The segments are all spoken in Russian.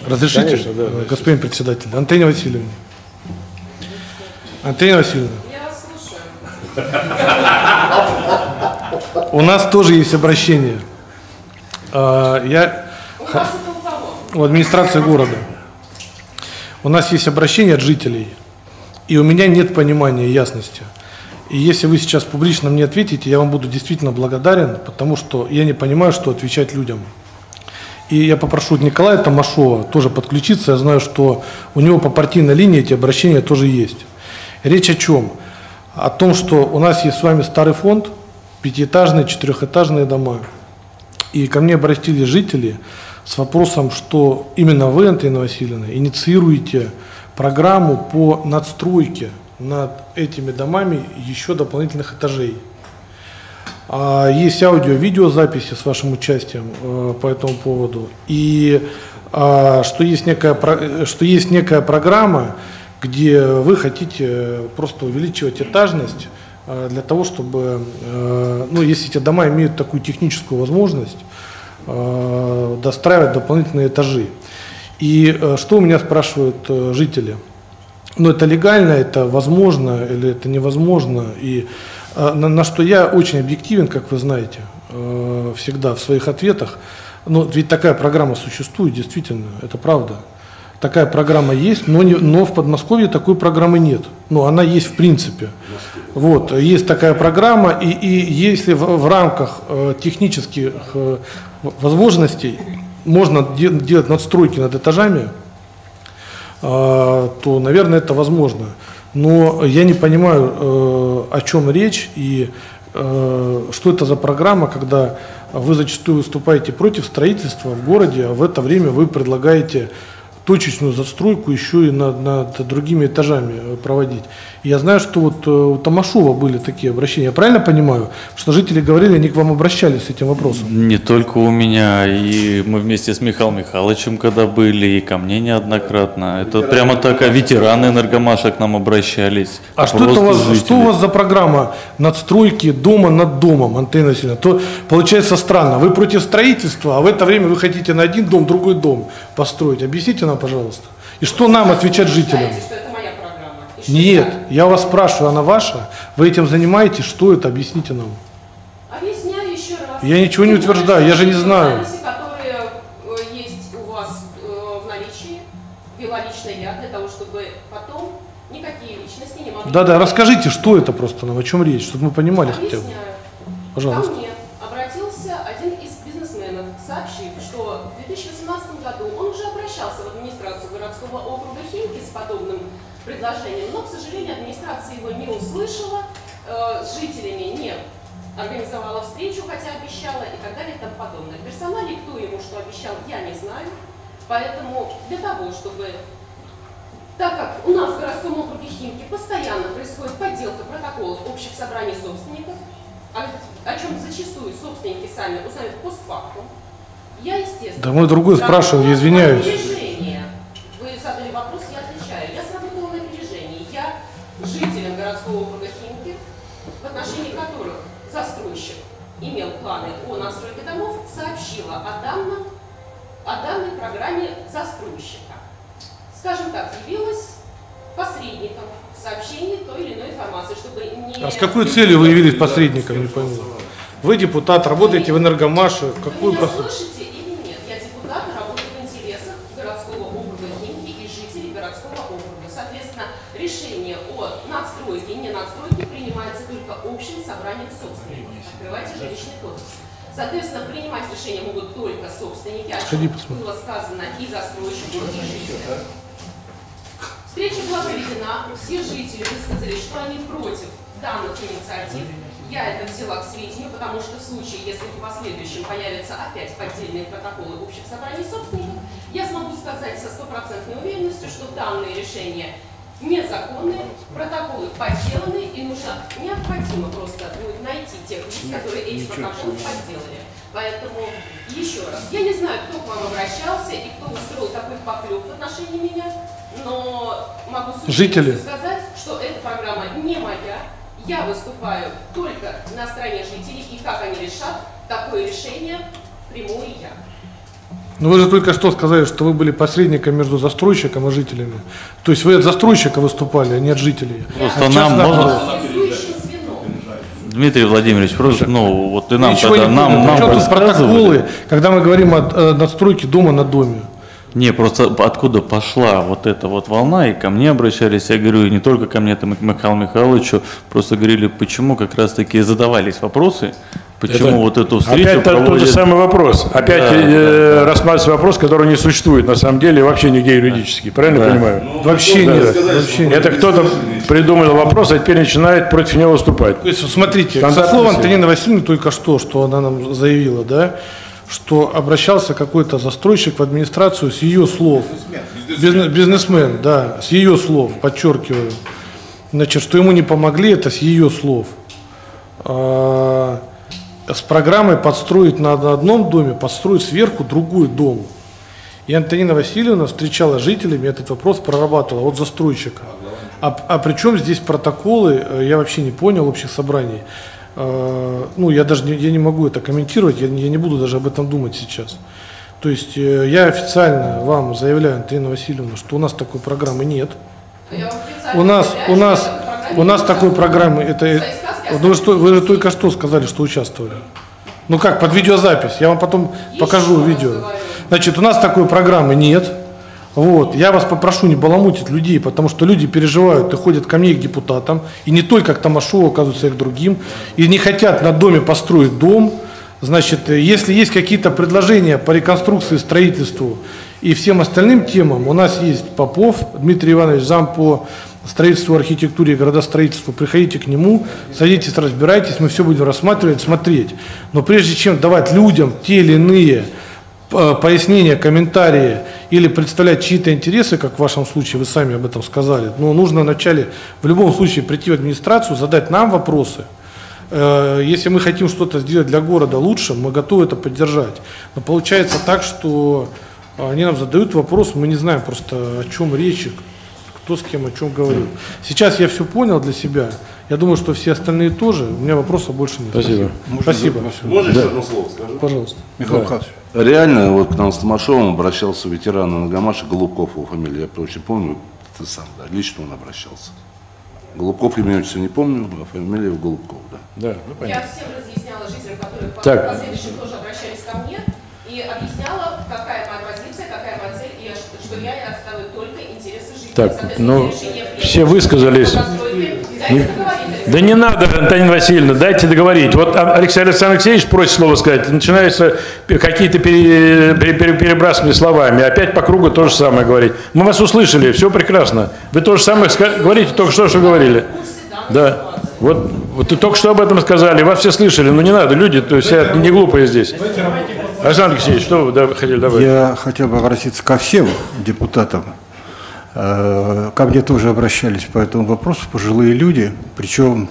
Разрешите, Конечно, да, господин председатель, Антония Васильевна. Антония Васильевна. Я вас слушаю. У нас тоже есть обращение. У вас это у кого? В администрации города. У нас есть обращение от жителей, и у меня нет понимания и ясности. И если вы сейчас публично мне ответите, я вам буду действительно благодарен, потому что я не понимаю, что отвечать людям. И я попрошу Николая Томашова тоже подключиться. Я знаю, что у него по партийной линии эти обращения тоже есть. Речь о чем? О том, что у нас есть с вами старый фонд, пятиэтажные, четырехэтажные дома. И ко мне обратились жители с вопросом, что именно вы, Антонина Васильевна, инициируете программу по надстройке над этими домами еще дополнительных этажей. Есть аудио-видеозаписи с вашим участием по этому поводу. И что есть некая программа, где вы хотите просто увеличивать этажность для того, чтобы, ну, если эти дома имеют такую техническую возможность, достраивать дополнительные этажи. И что у меня спрашивают жители? Ну, это легально, это возможно или это невозможно? И на что я очень объективен, как вы знаете, всегда в своих ответах. Но ведь такая программа существует, действительно, это правда. Такая программа есть, но в Подмосковье такой программы нет. Но она есть в принципе. Вот, есть такая программа, и если в рамках технических возможностей можно делать надстройки над этажами, то, наверное, это возможно. Но я не понимаю, о чем речь и что это за программа, когда вы зачастую выступаете против строительства в городе, а в это время вы предлагаете точечную застройку еще и над другими этажами проводить. И я знаю, что вот у Томашова были такие обращения. Я правильно понимаю, что жители говорили, они к вам обращались с этим вопросом? Не только у меня, и мы вместе с Михаилом Михайловичем когда были, и ко мне неоднократно. Это прямо так, ветераны Энергомаша к нам обращались. А что у вас за программа надстройки дома над домом, Антонина Васильевна? То получается странно. Вы против строительства, а в это время вы хотите на один дом другой дом построить. Объясните нам, пожалуйста. И что нам отвечать жителям? Что это моя программа? Нет, я вас спрашиваю, она ваша? Вы этим занимаетесь? Что это? Объясните нам. Объясняю еще раз. Я ничего не утверждаю, я же не знаю. Записи, которые есть у вас в наличии, вела лично я, для того, чтобы потом никакие личности не могли... Да, расскажите, что это просто нам, о чем речь, чтобы мы понимали хотя бы. Объясняю. Пожалуйста. Ко мне обратился один из бизнесменов, сообщив, что в 2018 году он уже обращался в администрацию городского округа Химки с подобным предложением, но, к сожалению, администрация его не услышала, с жителями не организовала встречу, хотя обещала и так далее и тому подобное. Персонально, кто ему что обещал, я не знаю. Поэтому для того, чтобы, так как у нас в городском округе Химки постоянно происходит подделка протоколов общих собраний собственников, о чем зачастую собственники сами узнают постфактум, я, естественно... Да мы другой спрашивал, я извиняюсь. Вы задали вопрос, я отвечаю. Я сработала на опережении. Я жителям городского округа Химки, в отношении которых застройщик имел планы о настройке домов, сообщила о данной программе застройщика. Скажем так, явилась посредником в сообщении той или иной информации, чтобы не... А с какой целью вы явились посредником, не пойму? Вы депутат, работаете в Энергомаше, какую... Вы меня слышите или нет? Я депутат, работаю в интересах городского округа Химки и жителей городского округа. Соответственно, решение о надстройке и не надстройке принимается только общим собранием собственников. Открывайте жилищный кодекс. Соответственно, принимать решения могут только собственники, о чем было сказано и застройщику, и жителям. Встреча была проведена, все жители высказали, что они против данных инициатив. Я это взяла к сведению, потому что в случае, если в последующем появятся опять поддельные протоколы общих собраний собственников, я смогу сказать со стопроцентной уверенностью, что данные решения незаконные, протоколы подделаны, и необходимо просто будет найти тех лиц, которые эти протоколы подделали. Поэтому, еще раз, я не знаю, кто к вам обращался и кто устроил такой поклеп в отношении меня, но могу сказать, что эта программа не моя. Я выступаю только на стороне жителей, и как они решат, такое решение приму и я. Но вы же только что сказали, что вы были посредником между застройщиком и жителями. То есть вы от застройщика выступали, а не от жителей. Просто нам можно... Дмитрий Владимирович, просто, ну, вот и нам тогда, нам протоколы, когда мы говорим о надстройке дома на доме. Не, просто откуда пошла вот эта вот волна, и ко мне обращались, я говорю, и не только ко мне, там, и к Михаилу Михайловичу, просто говорили, почему как раз-таки задавались вопросы, почему это, вот эту встречу опять проводят... тот же самый вопрос, опять рассматривается вопрос, который не существует на самом деле вообще нигде юридически, правильно понимаю? Ну, вообще нет. Вообще это кто-то придумал вопрос, а теперь начинает против него выступать. То есть, смотрите, со слов Антонины Васильевны только что она нам заявила, да, что обращался какой-то застройщик в администрацию с ее слов, бизнесмен, да, с ее слов, подчеркиваю, значит, что ему не помогли, это с ее слов, с программой подстроить на одном доме, подстроить сверху другой дом. И Антонина Васильевна встречала с жителями, этот вопрос прорабатывала от застройщика. А при чем здесь протоколы, я вообще не понял, общих собраний. Ну, я не могу это комментировать, я не буду даже об этом думать сейчас. То есть я официально вам заявляю, Антонина Васильевна, что у нас такой программы нет. У нас такой программы, это, вы же только что сказали, что участвовали. Ну как, под видеозапись, я вам потом покажу видео. Значит, у нас такой программы нет. Вот. Я вас попрошу не баламутить людей, потому что люди переживают и ходят ко мне, к депутатам, и не только к Томашову, оказывается, и к другим, и не хотят на доме построить дом. Значит, если есть какие-то предложения по реконструкции, строительству и всем остальным темам, у нас есть Попов Дмитрий Иванович, зам по строительству, архитектуре и градостроительству, приходите к нему, садитесь, разбирайтесь, мы все будем рассматривать, смотреть. Но прежде чем давать людям те или иные пояснения, комментарии или представлять чьи-то интересы, как в вашем случае, вы сами об этом сказали, но нужно вначале в любом случае прийти в администрацию, задать нам вопросы. Если мы хотим что-то сделать для города лучше, мы готовы это поддержать. Но получается так, что они нам задают вопрос, мы не знаем просто, о чем речь, кто с кем о чем говорит. Сейчас я все понял для себя. Я думаю, что все остальные тоже. У меня вопросов больше нет. Спасибо. Спасибо. Можно еще одно слово скажу? Пожалуйста. Михаил Михайлович. Реально, вот к нам с Томашовым обращался ветеран Энергомаша Голубков, его фамилия, я очень помню, ты сам, да, лично он обращался. Голубков, имя отчество не помню, а фамилия Голубков, да. Да, ну понятно. Я всем разъясняла жителям, которые Так. последующим тоже обращались ко мне, и объясняла, какая моя позиция, какая моя цель, и что я отстаиваю только интересы жителей. Так, ну, все высказались. Да не надо, Антонина Васильевна, дайте договорить. Вот Александр Алексеевич просит слово сказать, начинаются какие-то перебрасывания словами, опять по кругу то же самое говорить. Мы вас услышали, все прекрасно. Вы то же самое говорите, только что говорили. Да, вот вы только что об этом сказали, вас все слышали, но не надо, люди, то есть не глупые здесь. Александр Алексеевич, что вы хотели добавить? Я хотел бы обратиться ко всем депутатам. Ко мне тоже обращались по этому вопросу пожилые люди, причем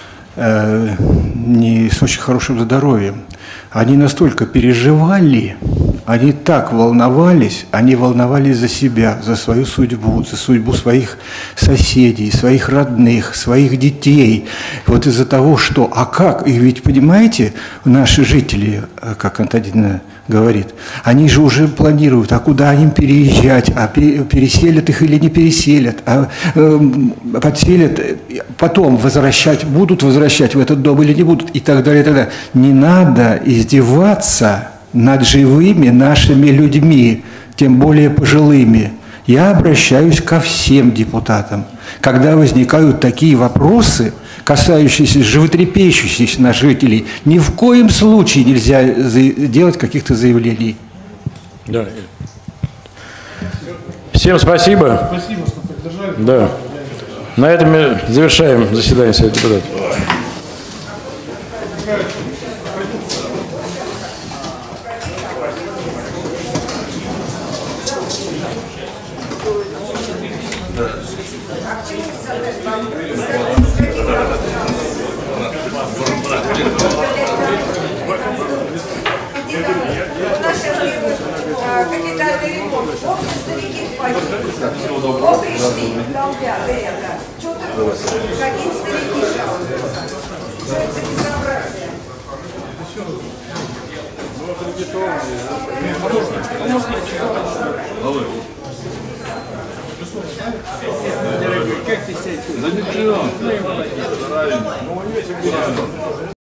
не с очень хорошим здоровьем. Они настолько переживали, они так волновались, они волновались за себя, за свою судьбу, за судьбу своих соседей, своих родных, своих детей. Вот из-за того, что, а как, и ведь понимаете, наши жители, как Антонина говорит, они же уже планируют, а куда им переезжать, а переселят их или не переселят, а подселят, потом возвращать, будут возвращать в этот дом или не будут, и так далее, и так далее. Не надо издеваться над живыми нашими людьми, тем более пожилыми. Я обращаюсь ко всем депутатам. Когда возникают такие вопросы, касающиеся животрепещущих наших жителей, ни в коем случае нельзя делать каких-то заявлений. Да. Всем спасибо. Спасибо, что поддержали. Да. На этом мы завершаем заседание Совета депутатов. Капитальный ремонт. Старики вот пришли, долбят это. Что такое? Какие старики жалуются? Что это безобразие?